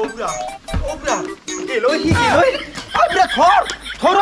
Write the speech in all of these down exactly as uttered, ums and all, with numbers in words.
Obra, obra. Eloi, Eloi. Obra, thor, thor.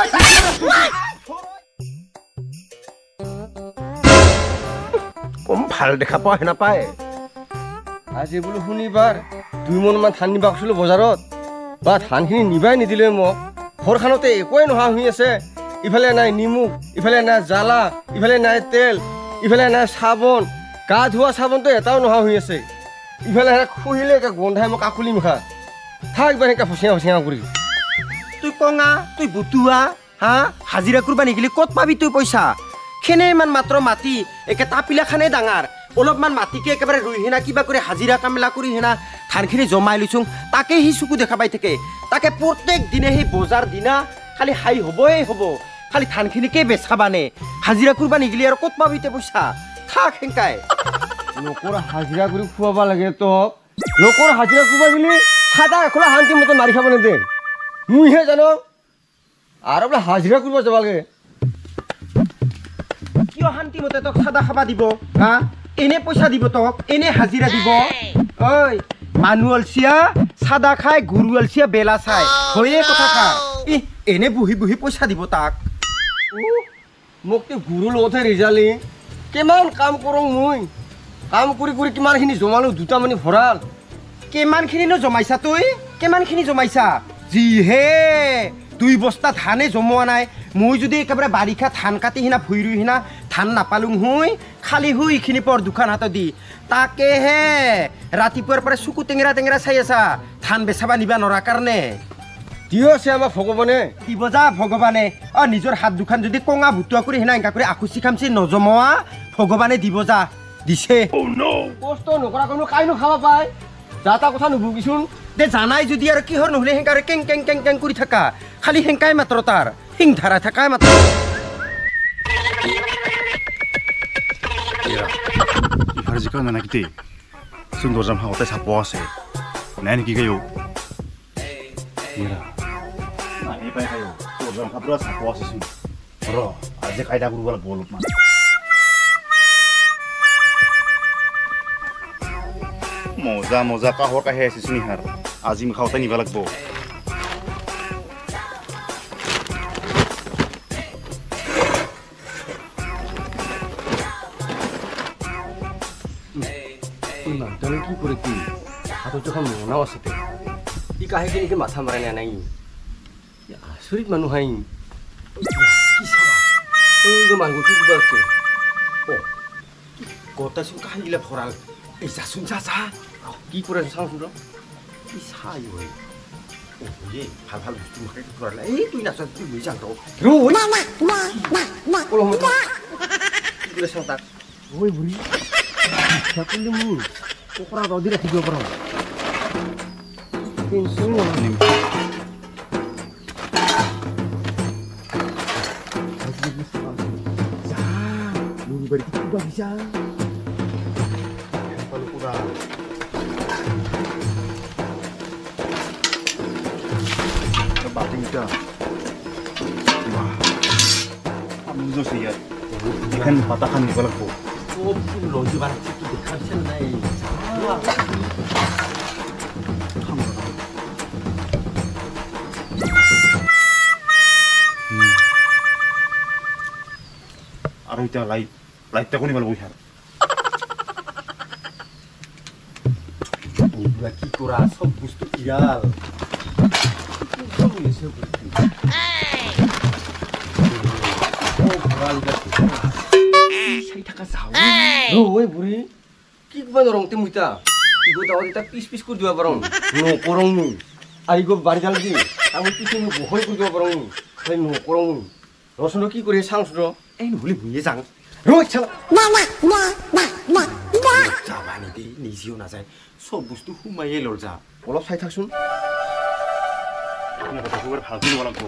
কম ভাল দেখা পোৱা হেনা পায় আজি বোলো শুনিবাৰ দুই মন মান ধান নিবা কৈছিলো বজাৰত বা ধানখিনি নিবাই নিদিলে মোক ঘৰখনতে একোৱে নোহোৱা হৈ আছে ইফালে নাই নিমখ ইফালে নাই জ্বালা ইফালে নাই তেল ইফালে নাই চাবোন গা ধোৱা চাবোনটো এটাও নোহোৱা হৈ আছে ইফালে খুহিলে একে গোন্ধাই মোক কাকুলি মুখা থাক বা এনেকৈ ফচিঙা ফচিঙা কৰি তুই কঙা তুই বুটুৱা হা হাজিৰা কৰিব নিগিলি ক'ত পাবি তুই পইচা খেনে ইমান মাত্ৰ মাটি একে তাপিলা খানে ডাঙৰ অলপমান মাটিকে একেবাৰে ৰুই হেনা কিবা কৰি হাজিৰা কামলা কৰি হেনা ধানখিনি জমাই লৈছোঁ তাকে সি চকু দেখা পাই থাকে তাকে প্ৰত্যেক দিনে সেই বজাৰ দিনা খালি হাই হ'বই হ'ব খালি ধানখিনিকে বেচাবানে হাজিৰা কৰিব নিগিলি আৰু ক'ত পাবি তে পইচা থাক হেংকাই লোকৰ হাজিৰা কৰি খুৱাব লাগে তোক লোকৰ হাজিৰা কৰিব গ'লে চাদা এখোলা শান্তি মতে মাৰি খাব নেদে মইহে জানো আৰু বোলে হাজিৰা কৰিব যাব লাগে কিয় শান্তি মতে তোক চাদা খাবা দিব হা এনে পইচা দিব তোক এনে হাজিৰা দিব ঐ মানুহ অলচিয়া চাদা খাই গুৰু অলচিয়া বেলা চাই হয়ে কথা খা ই এনে বহি বহি পইচা দিব তাক মোক তো গুৰু লগতহে ৰিজালি কিমান কাম কৰোঁ মই কাম কৰি কৰি কিমানখিনি জমালোঁ দুটা মানে ভৰাল কিমানখিনিনো জমাইছা তই কিমানখিনি জমাইছা যিহে দুই বস্তা ধানে জমোৱা নাই মই যদি একেবাৰে বাৰিষা ধান কাটি সিনা ভুই ৰুই সিনা ধান নাপালোঁ হুই খালি হুই এইখিনি পৰ দোকান হাতত দি তাকেহে ৰাতিপুৱাৰ পৰা চকু টেঙেৰা টেঙেৰা চাই আছা ধান বেচাবা নিবা নৰা কাৰণে দিও আছে আমাৰ ভগৱানে দিব যা ভগৱানে অ নিজৰ হাত দুখান যদি কঙা ভুটুৱা কৰি সিনা এনেকা কৰি আখুচি খামচি নজমোৱা ভগৱানে দিব যা দিছে কষ্ট নকৰা কোনো কাই নো খাব পায় যা তা কথা নুবুকিচোন দে জানাই যদি আৰু কিহৰ নহ'লে হেংকাৰে কেং কেং কেং কেং কৰি থাকা খালি হেংকাই মাত্ৰ তাৰ হিং ধাৰা থাকাই মাত্ৰ ইফালে জিকা নানাকিতে চোন দৰ্জাম হাওঁতে চাপ আছে নাই নেকি কায়ো নাহি পাই কায়ো দৰ্জাম হাতৰা চাপ আছে চোন ৰ আজি কাইদা কৰিব লাগিব অলপমান মজা মজা কাহৰ কাহে আছে চোন ইহাৰ আজি মই খাওঁতে নিব লাগিব মানুহ কি কৰে কি হাতত যখন মনাও আছে ই কাহে কেনেকৈ মাথা মাৰে নে নাই আচৰিত মানুহ হাই কি চাবা মাংসটো কিবা আছে অ গতাচোন কাহিলা ভৰাল এই যাচোন যা যা কি কৰে চাওঁচোন ৰ কি চাই হয় ভাল ভাল বস্তু মাকে ভৰালে এই তুই নাচ তুই লৈ যাওঁ কি কৰে চাওঁ তাক ঐ বুঢ়ী কৰিলে মোৰ কুকুৰা ৰদি ৰাখি দিব পাৰোঁ টেনচন নহয় বাতিটা আমি যে ইয়াত এখন পাতা খান নিব লাগিব লজি বাৰ দেখাইছে নাই আৰু এতিয়া লাইট লাইটটা কোনি ভাল বইছা কি কৰা সব বস্তু ইয়াল ঐ বুঢ়ী কি কিবা ৰংতে মুইতা ইগো দাৱত এটা পিচ পিচ কৰি দিব পাৰোঁ নকৰোঁ নি আৰু ইগো বাঢ়ি যাম কি আমি পিছে বহল কৰি দিব পাৰোঁ সেই নকৰোঁ ৰচোন কি কৰি চাওঁচোন ৰ এই নহ'লে ভুঁয়ে যাওঁ ৰৈ চালা যাবা নিদি নিজেও নাযায় চব বস্তু সোমাইয়ে লৰ যা অলপ চাই থাকচোন ভালকৈ দিব লাগিব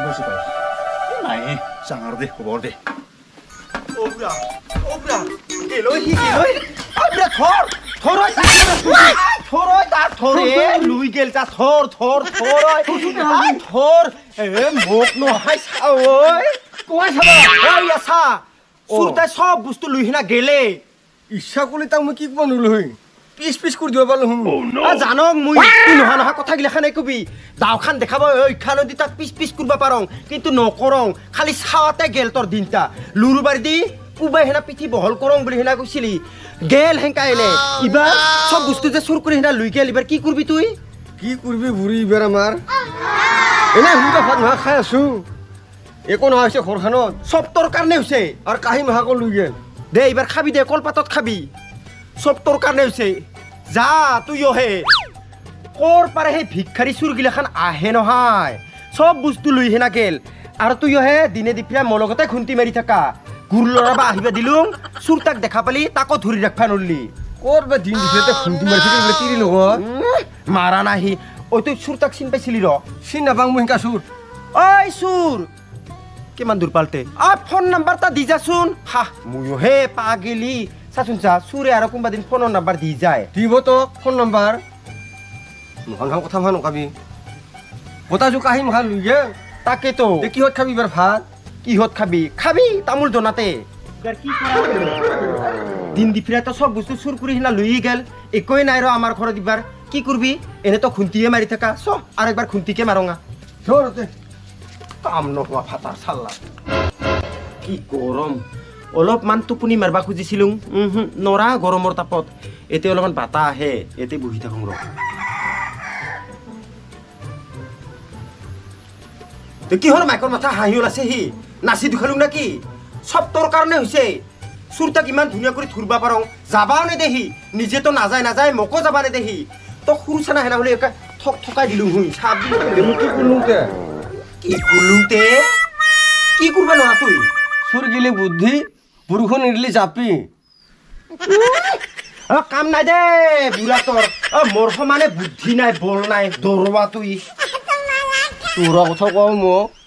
নাই চাঙাৰ দে খবৰ দে Obra, obra, গেল সি গেল আরে থর থর থর তার থরে লুই গেল তা থর থর থর আই থর এ মোক নহাই চাও ঐ কোৱা চাবা ঐ আছা সুৰতাই সব বস্তু লুই হিনা গেলে ইচ্ছা কৰিলে তাক মই কি ক'ব নোৱাৰিলোঁ পিচ পিচ কৰি দিব পাৰলো জানক মই তুই নহা নহা কথা গিলাখানে কবি দাওখান দেখাব ঐখান দি তাক পিচ পিচ কৰিব পাৰং কিন্তু নকৰং খালি চাওঁতে গেল তোৰ দিনটা লুৰু বাৰি দি কুবাই হেনা পিঠি বহল কৰং বুলি হেনা কৈছিলি গেল হেংকা এলে ইবাৰ সব বস্তু যে চুৰ কৰি হেনা লৈ গেল ইবাৰ কি কৰবি তুই কি কৰিবি বুঢ়ী এইবাৰ আমাৰ এনে সুবিধা ভাত নোহোৱা খাই আছো একো নোহোৱা হৈছে ঘৰখনত সব তোৰ কাৰণে হৈছে আৰু কাঁহী মাহাকো লৈ গেল দে এইবাৰ খাবি দে কলপাতত খাবি সব তোৰ কাৰণে হৈছে যা তুই হে কৰ পাৰে সেই ভিক্ষাৰী চুৰ গিলাখান আহে নহয় সব বস্তু লৈ হেনা গেল আৰু তুই হে দিনে দিপিয়া মোৰ লগতে খুন্তি মাৰি থাকা গুৰ ল'ৰাবা আহিবা দিলোং চুৰ তাক দেখা পালি তাকো ধৰি ৰাখবা নৰলি ক'ৰ বা দিন দিছে খুন্দি মাৰি থাকি বোলে তিৰি লগত মাৰা নাহি ঐ তুই চুৰ তাক চিন পাইছিলি ৰ চিন নাপাং মই সেনেকা চুৰ ঐ চুৰ কিমান দূৰ পালতে আ ফোন নাম্বাৰ তা দি যাচোন হা ময়ো হে পাগেলি চাচোন চা চুৰে আৰু কোনোবা দিন ফোনৰ নাম্বাৰ দি যায় দিব তোক ফোন নাম্বাৰ মহান মহান কথা মহান নকাবি গোটাযোৰ কাঁহী মহান লৈ গেল তাকেতো তে কিহত খাবি এইবাৰ ভাত কিহত খাবি খাবি তামোল দনাতে দিন দিফিৰাতো সব বস্তু চুৰ কৰি সিনা লৈ গেল একোৱে নাই ৰ আমাৰ ঘৰত দিবাৰ কি কৰবি এনেতো খুন্তিয়ে মাৰি থাকা চ আৰু একবাৰ খুন্তিকে মাৰঙা ধৰতে কাম নোহোৱা ফাটাৰ চাল্লা কি গৰম অলপমান টোপনি মাৰবা খুজিছিলোঁ নৰা গৰমৰ তাপত এতিয়া অলপমান বাটা আহে ইয়াতে বহি থাকোঁ ৰ কিহৰ মাইকৰ মাথা হাঁহি ওলাইছে সি নাচি দুখালো নাকি সব তোৰ কাৰণে হৈছে চুৰ তাক ইমান ধুনীয়া কৰি ধৰিব পাৰোঁ যাবাও নেদেহি নিজেতো নাযায় নাযায় মোকো যাবা নেদেহি তই সৰু চানা হেনা হ'লে ঠক ঠকাই দিলোঁ হুই চাবি কি কোনোতে কি কোলোতে কি কৰবা নোৱাৰা তুই চুৰ গিলে বুদ্ধি বৰষুণ নিদিলে জাপি কাম নাই দে বুঢ়া তোৰ মোৰ সমানে বুদ্ধি নাই বল নাই দৌৰবা তুই তোৰ কথা কওঁ মোক